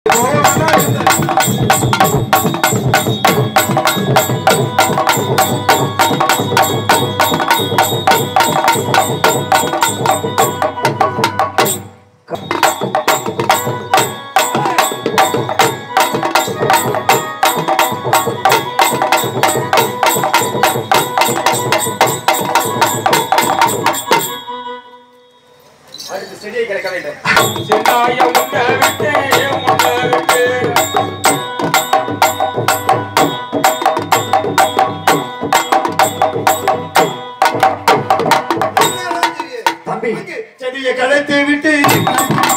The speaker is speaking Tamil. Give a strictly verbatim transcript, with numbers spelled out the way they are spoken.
செடியை கிடக்க வேண்டும். சின்னாய முன்ன விட்டு முன்ன விட்டு தம்பி செடியை களைத்து விட்டு